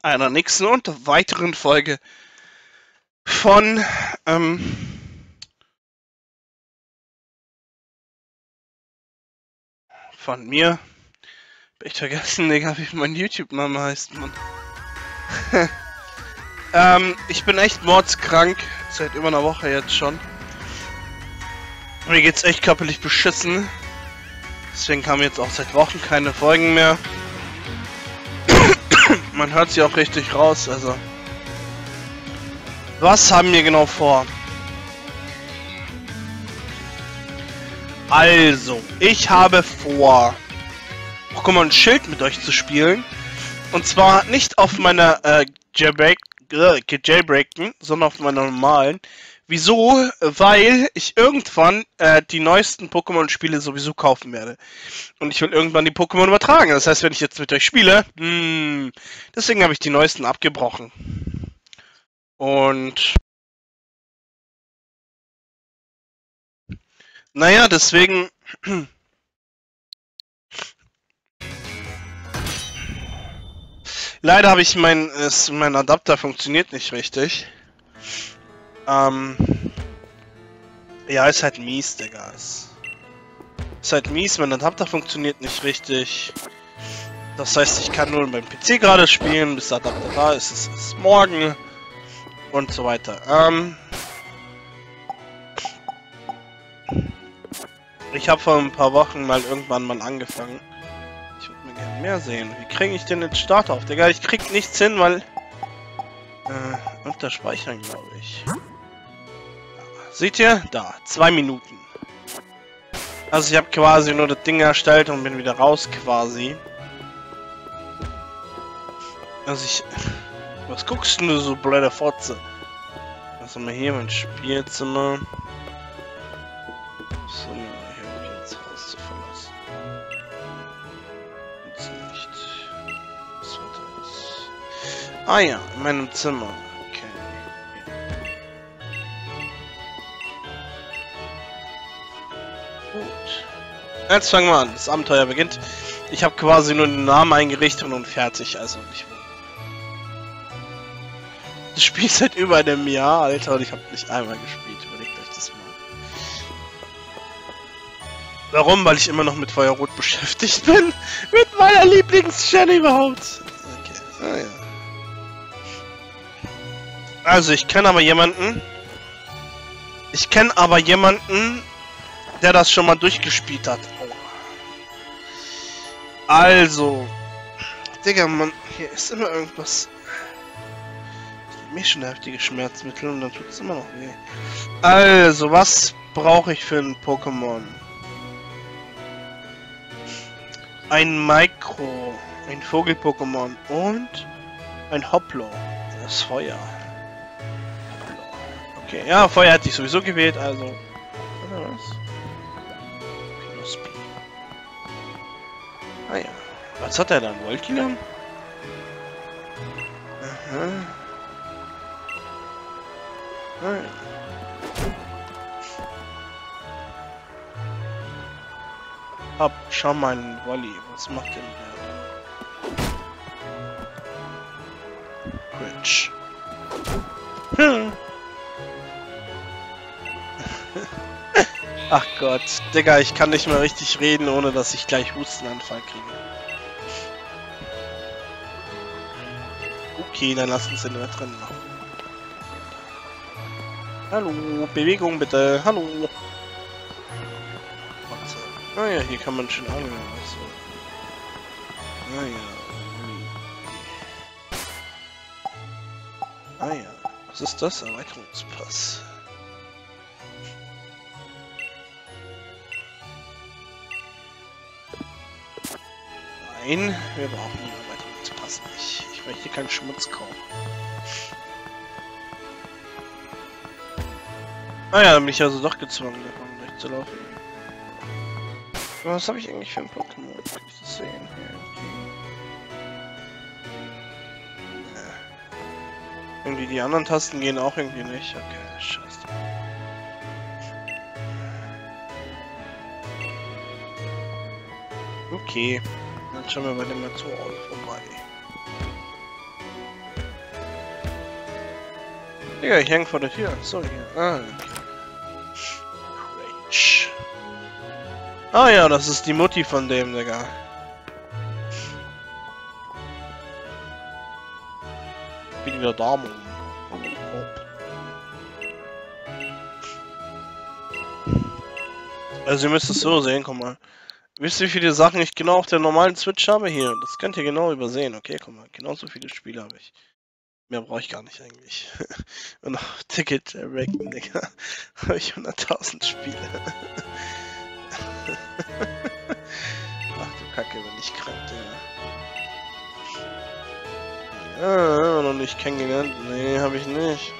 einer nächsten und weiteren Folge von von mir. Hab echt vergessen, Digga, wie mein YouTube-Name heißt, Mann. Ich bin echt mordskrank, seit über einer Woche jetzt schon. Mir geht's echt körperlich beschissen. Deswegen kamen jetzt auch seit Wochen keine Folgen mehr. Man hört sie auch richtig raus, also. Was haben wir genau vor? Also, ich habe vor, Pokémon Schild mit euch zu spielen. Und zwar nicht auf meiner Jailbreaken, sondern auf meiner normalen. Wieso? Weil ich irgendwann die neuesten Pokémon-Spiele sowieso kaufen werde. Und ich will irgendwann die Pokémon übertragen. Das heißt, wenn ich jetzt mit euch spiele, deswegen habe ich die neuesten abgebrochen. Und naja, deswegen leider habe ich mein Adapter funktioniert nicht richtig. Ja, ist halt mies, Digga. Ist halt mies, mein Adapter funktioniert nicht richtig. Das heißt, ich kann nur beim PC gerade spielen, bis der Adapter da ist. Es ist morgen und so weiter. Ich habe vor ein paar Wochen irgendwann mal angefangen. Ich würde mir gerne mehr sehen. Wie kriege ich denn den Start auf? Digga, ich krieg nichts hin, weil unter Speichern, glaube ich. Seht ihr? Da, 2 Minuten. Also ich habe quasi nur das Ding erstellt und bin wieder raus quasi. Also ich... Was guckst du so, blöde Fotze? Was haben wir hier? Mein Spielzimmer. So, hier hab ich jetzt Haus zu verlassen. Jetzt nicht. Was war das? Ah ja, in meinem Zimmer. Jetzt fangen wir an. Das Abenteuer beginnt. Ich habe quasi nur den Namen eingerichtet und fertig. Also nicht. Das Spiel ist seit über einem Jahr, Alter, und ich habe nicht einmal gespielt. Überlegt euch das mal. Warum? Weil ich immer noch mit Feuerrot beschäftigt bin. Mit meiner Lieblings-Shanny überhaupt. Okay. Ah, ja. Also ich kenne aber jemanden. Der das schon mal durchgespielt hat. Aua. Also. Digga, Mann, hier ist immer irgendwas. Ich nehme schon heftige Schmerzmittel und dann tut es immer noch weh. Also, was brauche ich für ein Pokémon? Ein Micro, ein Vogel-Pokémon und ein Hoplo. Das ist Feuer. Okay, ja, Feuer hatte ich sowieso gewählt, also. Oder was? Ah ja. Was hat er dann? Voltilam? Aha. Ah ja. Schau mal einen Wolli. Was macht denn der? Quitsch. Ach Gott, Digga, ich kann nicht mehr richtig reden, ohne dass ich gleich Hustenanfall kriege. Okay, dann lass uns den da drin machen. Hallo, Bewegung bitte, hallo. Ah ja, hier kann man schon angeln. Also. Ah ja. Ah ja, was ist das? Erweiterungspass. Nein, wir brauchen den Erweiterungspass nicht. Ich möchte keinen Schmutz kaufen. Ah ja, dann bin ich also doch gezwungen, davon durchzulaufen. Was habe ich eigentlich für ein Pokémon? Kann ich das sehen? Ja. Irgendwie die anderen Tasten gehen auch irgendwie nicht. Okay, scheiße. Okay. Dann schauen wir bei dem Natur vorbei. Digga, ich häng vor der Tür. So, hier. Ah, okay. Rage. Ah ja, das ist die Mutti von dem, Digga. Bin wieder da, Mann. Also ihr müsst es so sehen, guck mal. Wisst ihr, wie viele Sachen ich genau auf der normalen Switch habe? Hier, das könnt ihr genau übersehen, okay? Guck mal, genauso viele Spiele habe ich. Mehr brauche ich gar nicht eigentlich. Und auf Ticket ranken, Digga. Habe ich 100.000 Spiele. Ach du Kacke, bin ich krank, Digga. Ja, immer noch nicht kennengelernt. Nee, habe ich nicht.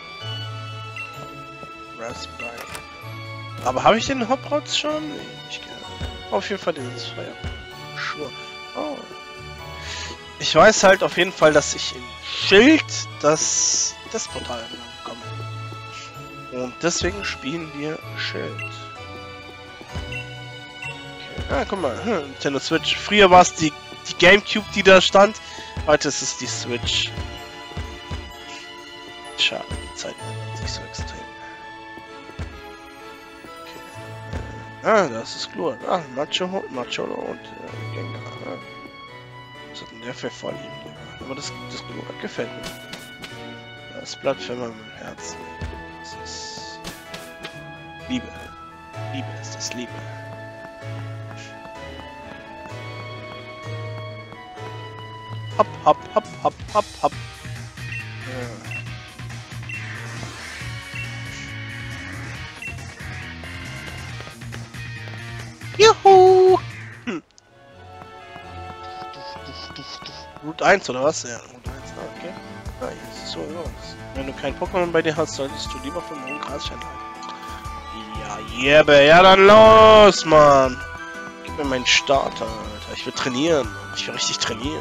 Raspberry. Aber habe ich den Hoprots schon? Nee, nicht gerne. Auf jeden Fall dieses Feuer. Sure. Oh. Ich weiß halt auf jeden Fall, dass ich in Schild das Portal bekomme. Und deswegen spielen wir Schild. Okay. Ah, guck mal. Nintendo Switch. Früher war es die Gamecube, die da stand. Heute ist es die Switch. Schade, die Zeit ändert sich so extrem. Ah, das ist Glurak. Ah, Macholo und Gengar. Ah. Was hat denn der für Vorlieben? Aber das Glurak gefällt mir. Das bleibt für immer im Herzen. Das ist Liebe. Liebe ist das Liebe. Hopp, hopp, hopp, hopp, hopp, hopp. Ja. Juhu! Route 1 oder was? Ja, Route 1, okay. Ah, hier ist es so los. Wenn du kein Pokémon bei dir hast, solltest du lieber vom hohen Grasstein halten. Ja, yeah, ja dann los, Mann! Gib mir meinen Starter, Alter. Ich will trainieren. Ich will richtig trainieren.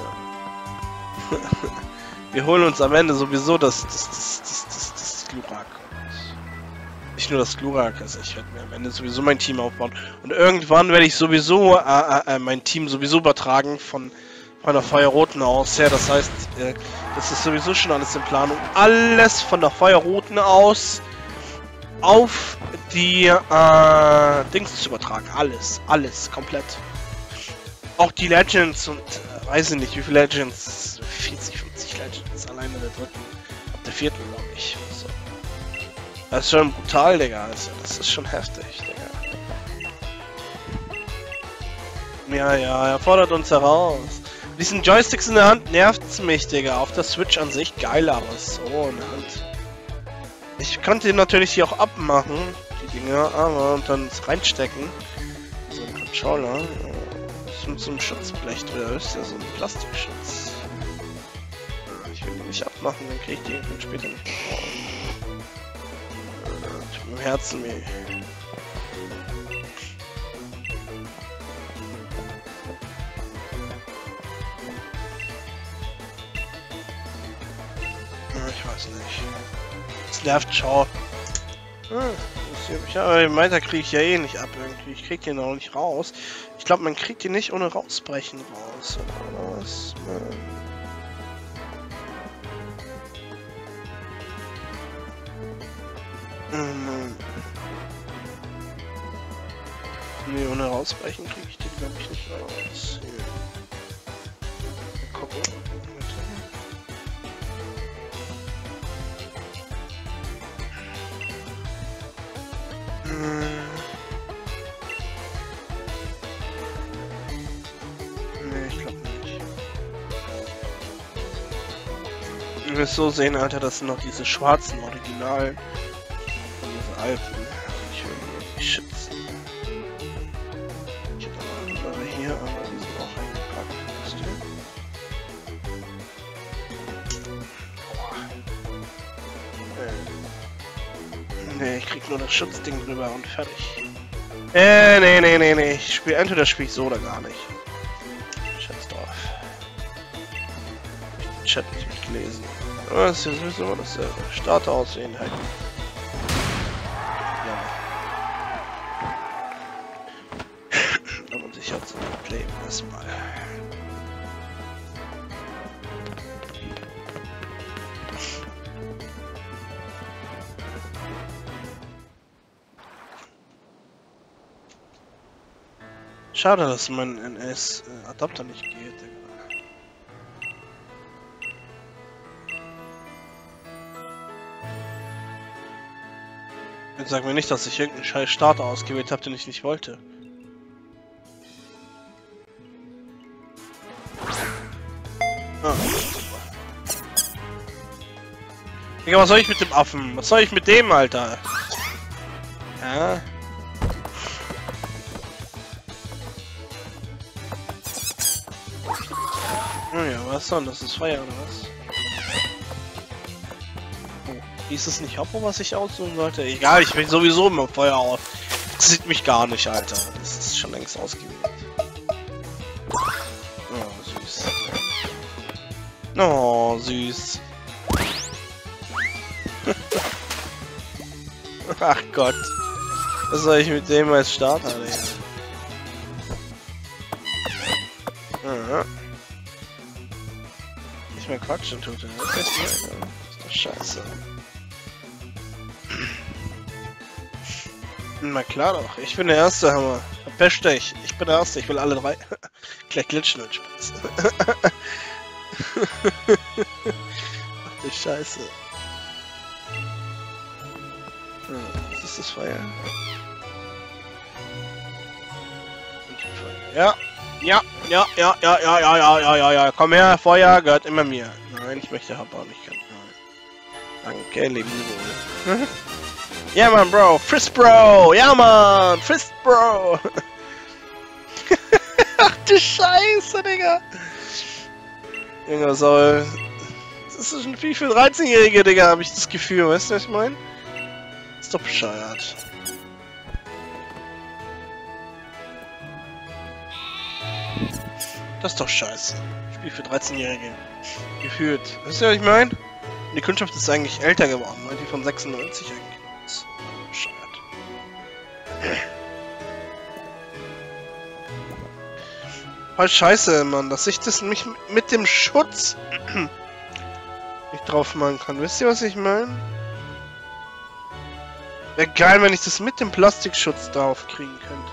Wir holen uns am Ende sowieso das Glurak. Nicht nur das Glurak, also ich werde mir am Ende sowieso mein Team aufbauen. Und irgendwann werde ich sowieso mein Team sowieso übertragen von der Feuerroten aus her. Das heißt, das ist sowieso schon alles in Planung. Alles von der Feuerroten aus auf die Dings zu übertragen. Alles, komplett. Auch die Legends und weiß ich nicht, wie viele Legends. 40, 50 Legends alleine der dritten. Ab der vierten, glaube ich. So. Das ist schon brutal, Digga. Also, das ist schon heftig, Digga. Ja, er fordert uns heraus. Mit diesen Joysticks in der Hand nervt's mich, Digga. Auf der Switch an sich geil, aber so in der Hand. Ich konnte natürlich hier auch abmachen, die Dinger, aber und dann reinstecken. So ein Controller. Das mit so einem Schutzblech drin ist ja so ein Plastikschutz. Ich will die nicht abmachen, dann krieg ich die irgendwann später nicht mehr raus. Tut mir im Herzen weh. Ich weiß nicht. Es nervt, schau. Ja, weiter kriege ich ja eh nicht ab irgendwie. Ich krieg den auch nicht raus. Ich glaube, man kriegt den nicht ohne rausbrechen raus. Oder was? Nee, ohne rausbrechen kriege ich den, glaube ich, nicht raus. Hier. Mal gucken. Nee, ich glaube nicht. Ihr müsst so sehen, Alter, das sind noch diese schwarzen Originalen von diesen alten. Ich will die nicht schützen. Ich hätte noch andere hier, aber die sind auch eingepackt. Wisst ihr? Nee, ich krieg nur das Schutzding drüber und fertig. Nee. Ich spiele entweder spiele ich so oder gar nicht. Scheiß drauf. Ich hab den Chat nicht mitgelesen. Das ist ja sowieso dasselbe. Starter aussehen halt. Ja. Aber sicher zu Leben erstmal. Schade, dass mein NS-Adapter nicht geht, Digga. Jetzt sag mir nicht, dass ich irgendeinen scheiß Starter ausgewählt habe, den ich nicht wollte. Ah. Digga, was soll ich mit dem Affen? Was soll ich mit dem, Alter? Ja. Oh ja, was soll das? Ist Feuer oder was? Oh, hieß es nicht Hoppo, was ich aussuchen sollte? Egal, ich bin sowieso immer Feuer aus. Das sieht mich gar nicht, Alter. Das ist schon längst ausgewählt. Oh, süß. Oh, süß. Ach Gott. Was soll ich mit dem als Starter, Digga? Ja. Nicht mehr quatschen tut er. Das ist doch scheiße. Na klar doch. Ich bin der Erste, Hammer. Verpest dich. Ich bin der Erste. Ich will alle drei. Gleich glitschen und Spaß. Ach du Scheiße. Was ist das Feuer? Ja. Ja, ja, ja, ja, ja, ja, ja, ja, ja, ja. Komm her, Feuer gehört immer mir. Nein, ich möchte Hopper nicht können. Danke, leben Sie wohl. Ja, Mann, Bro. Friss, Bro. Ja, Mann. Friss, Bro. Ach du Scheiße, Digga. Junge, soll. Das ist schon viel für 13-Jährige, Digga, habe ich das Gefühl. Weißt du, was ich meine? Ist doch bescheuert. Das ist doch scheiße. Spiel für 13-Jährige. Gefühlt. Weißt du, was ich meine? Die Kundschaft ist eigentlich älter geworden, weil die von 96 eigentlich ist. Bescheuert. Voll scheiße, Mann, dass ich das mich mit dem Schutz nicht drauf machen kann. Wisst ihr, was ich meine? Wäre geil, wenn ich das mit dem Plastikschutz drauf kriegen könnte.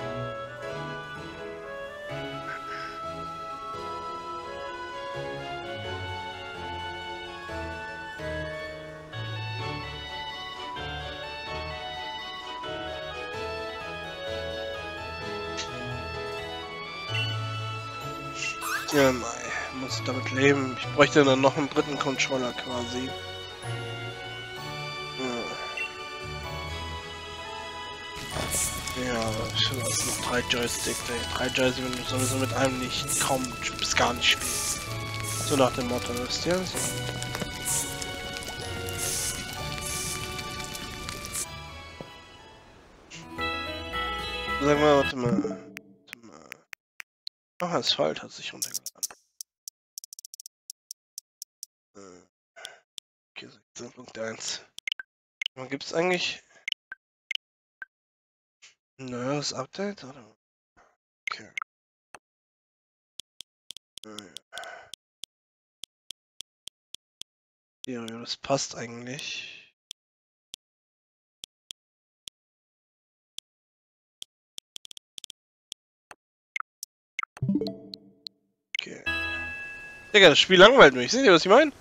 Ja, nein, muss damit leben. Ich bräuchte dann noch einen dritten Controller quasi. Ja, schon was mit 3 Joysticks, ey. 3 Joysticks, wenn du sowieso mit einem nicht kaum bis gar nicht spielst. So nach dem Motto, wisst ihr? So. Sag mal, warte mal. Ach, Asphalt hat sich runtergeladen. Okay, 16.1. Was gibt's eigentlich? Neues Update, oder? Okay. Ja, das passt eigentlich. Okay. Digga, das Spiel langweilt mich. Seht ihr, was ich meine?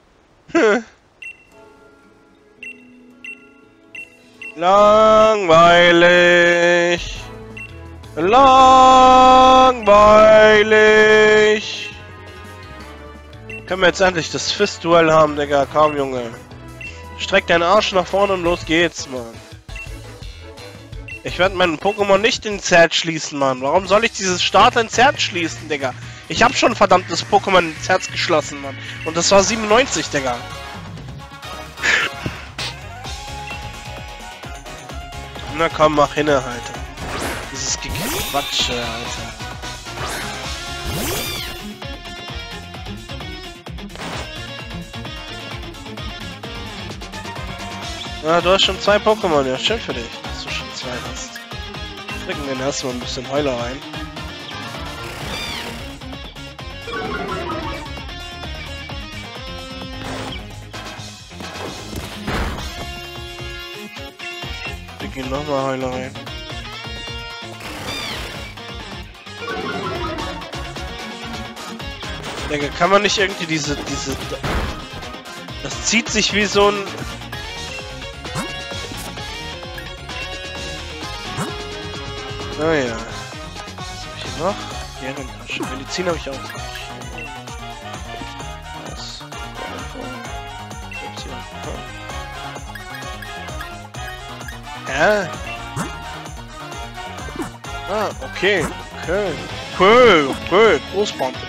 Langweilig. Langweilig. Können wir jetzt endlich das Fist-Duell haben, Digga? Kaum, Junge. Streck deinen Arsch nach vorne und los geht's, Mann. Ich werde meinen Pokémon nicht ins Herz schließen, Mann. Warum soll ich dieses Starter ins Herz schließen, Digga? Ich habe schon verdammtes Pokémon ins Herz geschlossen, Mann. Und das war 97, Digga. Na komm, mach hin, Alter. Dieses Gequatsche, Alter. Ja, du hast schon 2 Pokémon, ja, schön für dich, dass du schon 2 hast. Drücken wir erstmal ein bisschen Heuler rein. Wir gehen nochmal Heuler rein. Digga, kann man nicht irgendwie diese... Das zieht sich wie so ein... Oh ja. Was hab ich hier noch? Ehrentasche. Medizin habe ich auch noch. Was? Ah, okay. Cool. Großpumpe.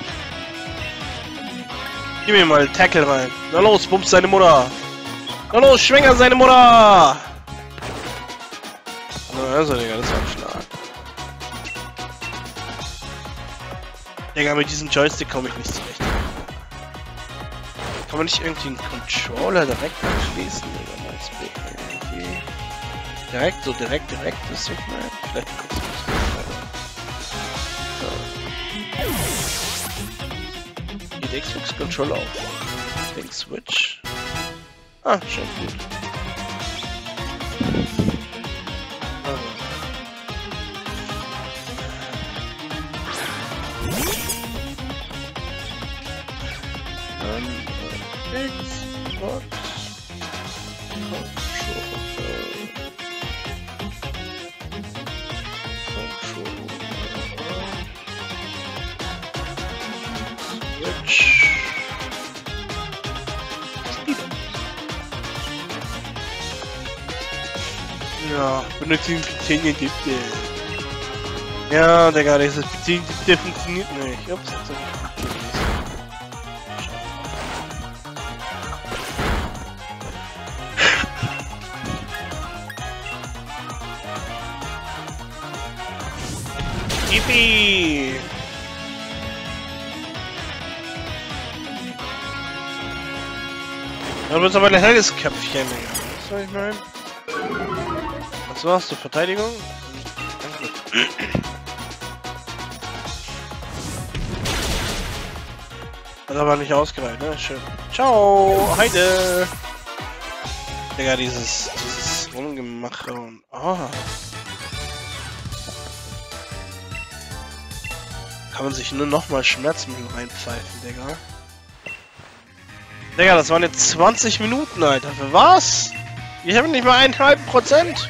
Gib mir mal einen Tackle rein. Na los, bumps seine Mutter. Na los, schwänger seine Mutter. Also, Digga, das war ein Schlag. Digga, mit diesem Joystick komme ich nicht zurecht. Kann man nicht irgendwie einen Controller direkt anschließen? Oder meinst du irgendwie... Direkt, das ist mal... Vielleicht kurz geht Xbox Controller auf. Den Switch. Ah, schon gut. Xbox Switch. Ja, benötigen Pizzenien gibt es. Ja, Digga, dieses Pizzenien funktioniert nicht. Ups, das Yippie! Ja, du bist aber ein helles Köpfchen, Digga. Was soll ich meinen? Was war's zur Verteidigung? Danke. Hat aber nicht ausgereicht, ne? Schön. Ciao! Heide! Digga, dieses Rumgemache und... Oh. Kann man sich nur nochmal Schmerzmittel reinpfeifen, Digga. Digga, das waren jetzt 20 Minuten, Alter. Für was? Ich habe nicht mal 1,5%.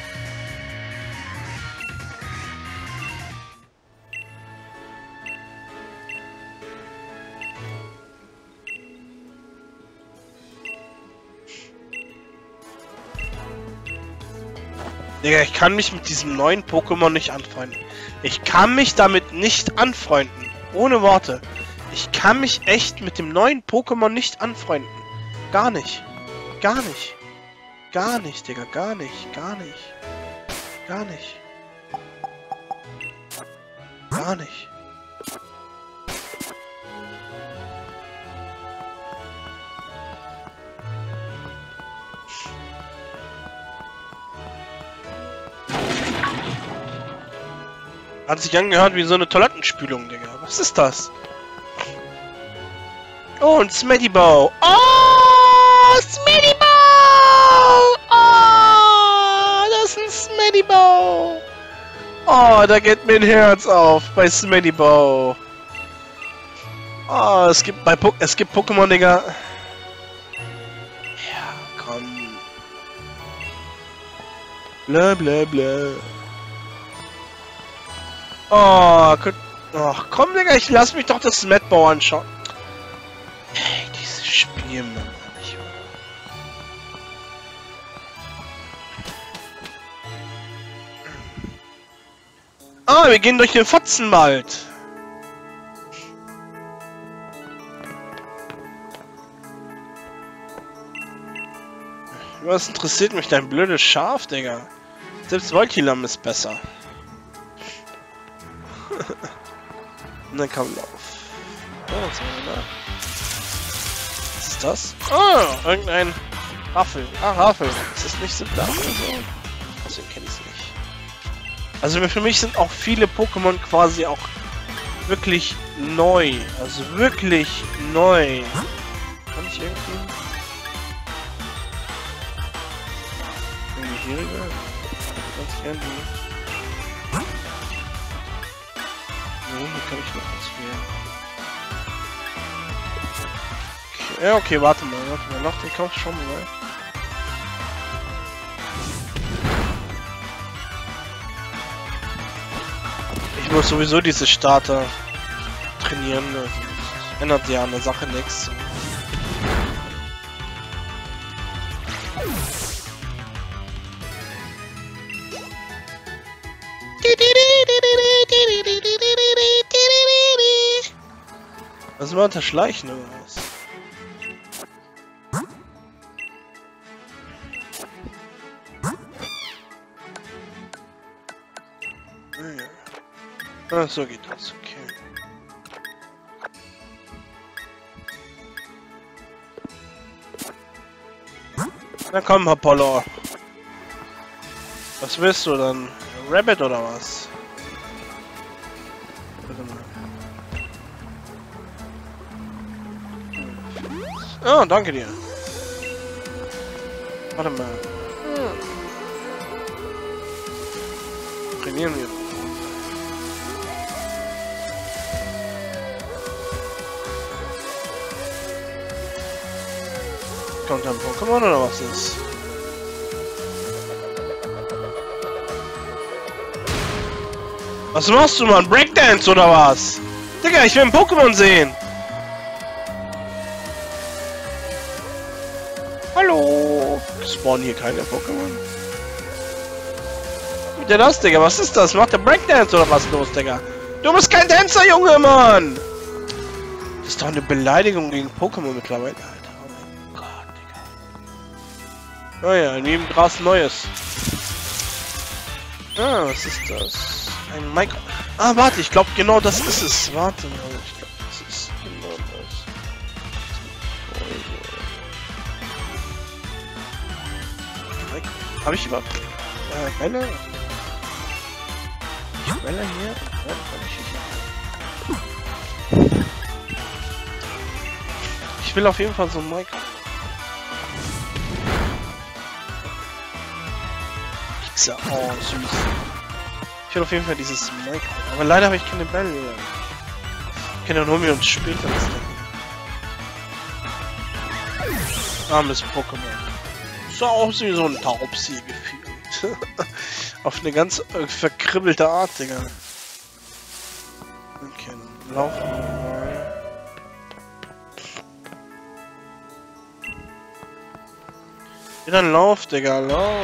Digga, ich kann mich mit diesem neuen Pokémon nicht anfreunden. Ich kann mich damit nicht anfreunden. Ohne Worte. Ich kann mich echt mit dem neuen Pokémon nicht anfreunden. Gar nicht. Gar nicht. Gar nicht, Digga. Gar nicht. Gar nicht. Gar nicht. Gar nicht. Hat sich angehört wie so eine Toilettenspülung, Digga. Was ist das? Oh, ein Smettybow. Oh, Smettybow! Oh, das ist ein Smettybow. Oh, da geht mir ein Herz auf bei Smettybow. Oh, es gibt Pokémon, Digga. Ja, komm. Bla bla bla. Oh, ach komm, Digga, ich lass mich doch das Smetbow anschauen. Ey, dieses Spiel, Mann. Ah, wir gehen durch den Fotzenwald. Was interessiert mich dein blödes Schaf, Digga? Selbst Voltilam ist besser. Und dann kam Lauf. Oh, was haben wir da? Was ist das? Oh, irgendein Raffel. Ah, Raffel. Ist das nicht so da oder so? Deswegen kenne ich es nicht. Also für mich sind auch viele Pokémon quasi auch wirklich neu. Also wirklich neu. Kann ich irgendwie hier rüber? Ganz gerne. Hier kann ich noch was wählen. Ja, okay, warte mal. Nach dem Kampf schon mal. Ich muss sowieso diese Starter trainieren. Also das ändert ja an der Sache nichts. Was war das Schleichen oder was? Ah, so geht das, okay. Na komm, Apollo. Was willst du dann? Rabbit oder was? Warte mal. Ah, danke dir. Warte mal. Trainieren wir. Kommt ein Pokémon oder was ist? Was machst du, Mann? Breakdance oder was? Digga, ich will ein Pokémon sehen! Hallo! Spawnen hier keine Pokémon? Wie denn das, Digga? Was ist das? Macht der Breakdance oder was los, Digga? Du bist kein Tänzer, Junge, Mann! Das ist doch eine Beleidigung gegen Pokémon mittlerweile, Alter. Oh mein Gott, Digga. Oh ja, neben Gras Neues. Ah, was ist das? Ein Micro... Ah, warte, ich glaube genau das ist es. Warte mal, ich glaube das ist genau das. Habe ich überhaupt... Bälle? Bälle hier? Ja, ich will auf jeden Fall so ein Micro. Pixar, oh süß. Ich will auf jeden Fall dieses Micro. Aber leider habe ich keine Bälle. Okay, dann holen wir uns später das Ding. Armes Pokémon. So aus wie so ein Taubsi gefühlt. Auf eine ganz verkribbelte Art, Digga. Okay, dann laufen wir mal. Ja, dann lauf, Digga, lauf.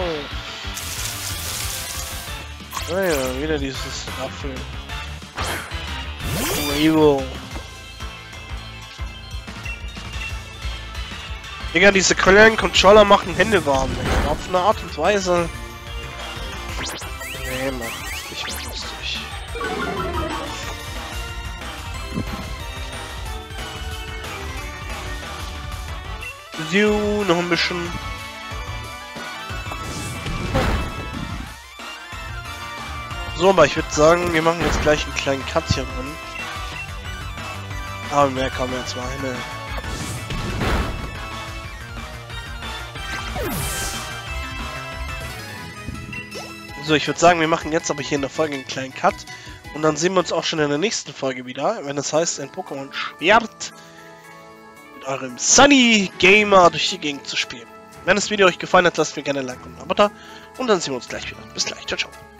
Ah ja, wieder dieses Raffel. Rainbow. Digga, diese kleinen Controller machen Hände warm, Digga. Auf eine Art und Weise. Nee, Mann, das ist nicht mehr lustig. So, noch ein bisschen. So, aber ich würde sagen, wir machen jetzt gleich einen kleinen Cut hier drin. Aber mehr kann man jetzt mal hin. So, ich würde sagen, wir machen jetzt aber hier in der Folge einen kleinen Cut. Und dann sehen wir uns auch schon in der nächsten Folge wieder, wenn es heißt, ein Pokémon Schwert mit eurem Sunny Gamer durch die Gegend zu spielen. Wenn das Video euch gefallen hat, lasst mir gerne ein Like und ein Abo da. Und dann sehen wir uns gleich wieder. Bis gleich. Ciao, ciao.